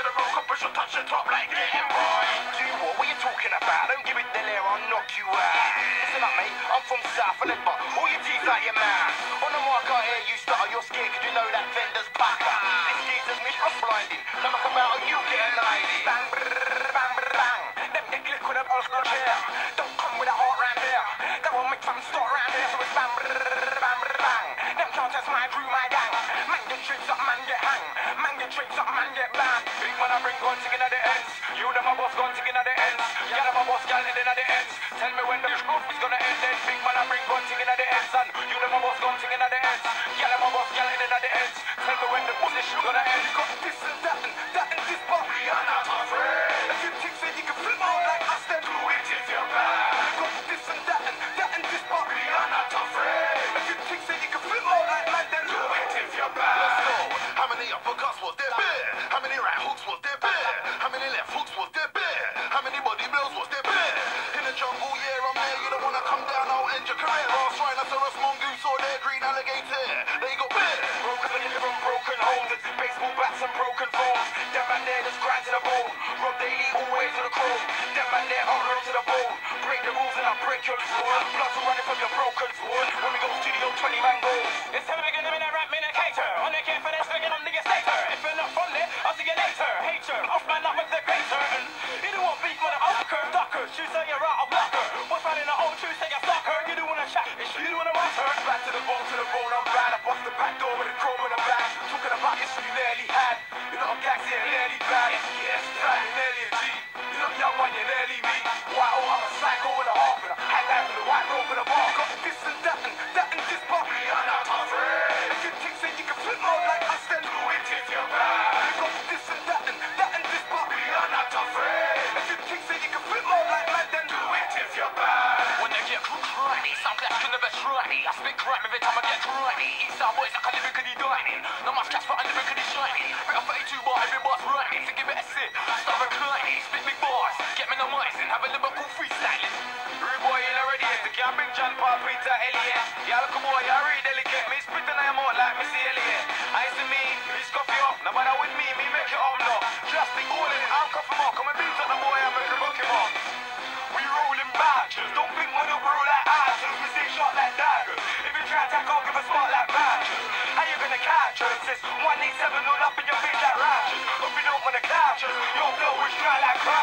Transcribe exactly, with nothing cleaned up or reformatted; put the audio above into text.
to the road, push or touch the top like getting boy. Do what? What you talking about? Don't give it the lair, I'll knock you out. Listen up, mate, I'm from South of the but all your teeth out your mouth. On the mark, I hear you stutter, you're scared cause you know that vendor's packer. This geezer's me, I'm blinding. Now I come out and you get ninety. Bang, brrr, bang, brrr, bang. Them get click with a pulse on chair. Don't come with a heart round here. That won't make fun start round here, so it's bang, brrr, bang, brrr, bang. Them can't test my crew, my gang. Man get trips up, man get hang. Man get trips up, man get banned. Big man, I bring guns ticking at the ends. You know my boss gun ticking at the ends. Yeah, my boss gal in at the ends. Tell me when the truth is gonna end then. Big man, I bring guns ticking at the ends. And you know my boss gun ticking at the ends. Yeah, my boss gal in at the ends. Tell me when the business is gonna end. You got this and that and that and this, but we are not afraid. If you think that you can flip out like us, then do it if you're bad. You got this and that and that and this, but we are not afraid. If you think that you can flip out like man, then do it if you're bad. Let's go. How many uppercuts was there? Bear. How many right hooks was there? Bear. How many left hooks was there? Bear. How many body blows was there? Bear. In the jungle, yeah, I'm there. You don't wanna come down, I'll end your career. Ross, rhinoceros, mongoose, or their green alligator. They got bear. Broken living from broken homes, baseball bats and broken phones. Them man there just grind to the bone. Rob daily, always to the chrome. Them man there hard road to the bone. Break the rules and I break your sword. Blood will running from your broken sword. When we go studio, twenty man goes. It's time to begin them in a rap, in a cater. On the care for this, again, I'm the stater. If you're not from there, I'll see you later. Hater, off man up with the gator. And you don't want beef with a upper ducker. Shoes say you're out of blocker. What's running the old shoes, say you're sucker. You don't wanna chat, it's you don't wanna matter. Back to the bone, to the bone, I'm bad. I bust the back door with a chrome in the back. Talking about this, you nearly had. You're not a gaxi, you're nearly bad. Yes, bad, you're nearly a G. You're not young one, you're nearly me. White, oh, I'm a psycho with a half. And I hang out with a white rope and a bar. Got this and that and that and this, but we are not afraid. If you think that you can flip out like us, then do it if you're bad. You got this and that and that and this, but we are not afraid. If you think that you can flip out like man, then do it if you're bad. When they get cruddy, some blacks can never try me. I spit crime every time I get cruddy. Eastside boys like a lyrically dining. Not much cash, but I'm lyrically shiny. Better thirty-two bar, every bar's rhyming. So give it a sit, start reclining. Spit big bars, get me the mics and have a lyrical freestyling. Rude boy, you already is. The can't bring John Paul, Peter, Elliot. Yeah, look boy, you're really delicate. Me spitting I am out like Missy Elliott. I see me, me scuff you up. No matter with me, me make it up now. Just be all in it, I'm cuffing up. Come and beat up the boy, I'm making rock him up. We rolling badgers, don't think when you roll like archers. We stay shot like daggers. If you try to attack, I'll give a spot like badgers. How you gonna catch us? It's one eight seven all up in your face like ratchets. If you don't wanna catch us, your flow is dry like crap.